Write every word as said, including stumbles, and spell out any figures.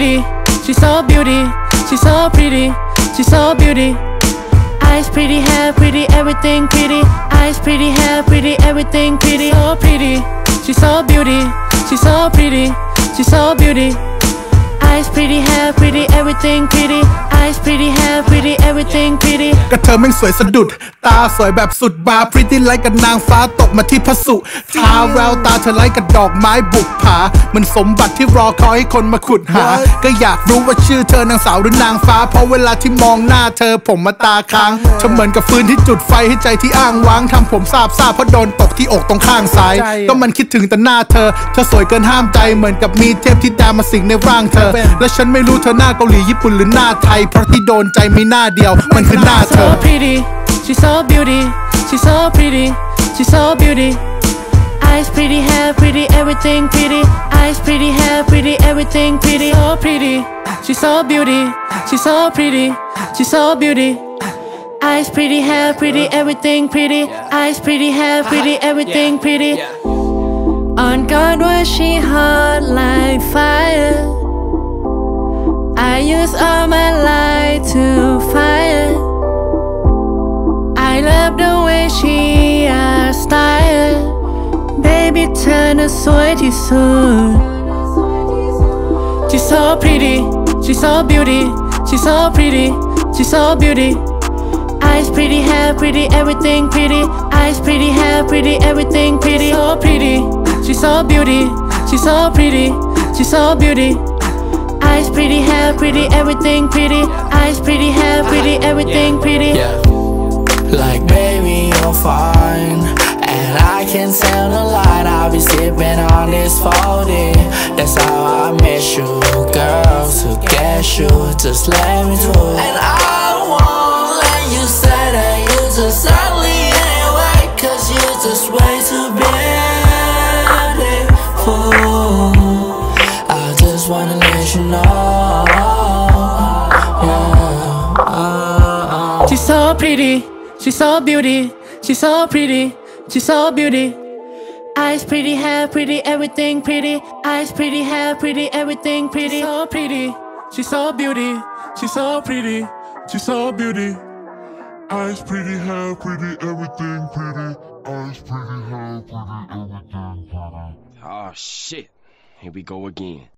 pretty, she's so beauty, she's so pretty, she's so beauty. Eyes pretty, hair pretty, everything pretty. Eyes pretty, hair pretty, everything pretty. So pretty, she's so beauty, she's so pretty, she's so beauty. Eyes pretty, hair pretty, everything pretty. Eyes pretty, hair pretty, everything pretty. ก็เธอแม่งสวยสะดุดตาสวยแบบสุดบา pretty like กับนางฟ้าตกมาที่พระสุธาแววตาเธอไล่กับดอกไม้บุกผาเหมือนสมบัติที่รอคอยให้คนมาขุดหาก็อยากรู้ว่าชื่อเธอนางสาวหรือนางฟ้าเพราะเวลาที่มองหน้าเธอผมมาตาค้างเธอเหมือนกับฟืนที่จุดไฟให้ใจที่อ้างว้างทำผมซาบซ่าเพราะโดนตกที่อกตรงข้างซ้ายก็มันคิดถึงแต่หน้าเธอเธอสวยเกินห้ามใจเหมือนกับมีเทพที่ดามาสิงในร่างเธอและฉันไม่รู้เธอหน้าเกาหลีญี่ปุ่นหรือหน้าไทยเพราะที่โดนใจมีหน้าเดียวมันคือหน้าเธอ So pretty, she's so beauty, she's so pretty, she's so beauty. Eyes pretty, hair pretty, everything pretty. Eyes pretty, hair pretty, everything pretty. So pretty, she's so beauty, she's so pretty, she's so beauty. Eyes pretty, hair pretty, everything pretty. Eyes pretty, hair pretty, everything pretty. On God was she hot like fire. I use all my light to fire. I love the way she has style. Baby เธอน่ะสวยที่สุด She's so pretty, she's so beauty, she's so pretty, she's so beauty. Eyes pretty, hair pretty, everything pretty. Eyes pretty, hair pretty, everything pretty. So pretty, she's so beauty, she's so pretty, she's so beauty. Eyes pretty, hair pretty, everything pretty. Eyes pretty, hair pretty, everything pretty. Yeah. Like baby, you're fine, and I can tell the light. I'll be sipping on this forty. That's how I miss you, girl. To get you, just let me through. And I won't let you say that you just ugly anyway, 'cause you're just way too beautiful. I just wanna let you know. Yeah. She's so pretty, she's so beauty, she's so pretty, she's so beauty. Eyes pretty, hair pretty, everything pretty. Eyes pretty, hair pretty, everything pretty. So pretty, she's so beauty, she's so pretty, she's so beauty. Eyes pretty, hair pretty, everything pretty. Eyes pretty, hair pretty, everything pretty. Oh shit, here we go again.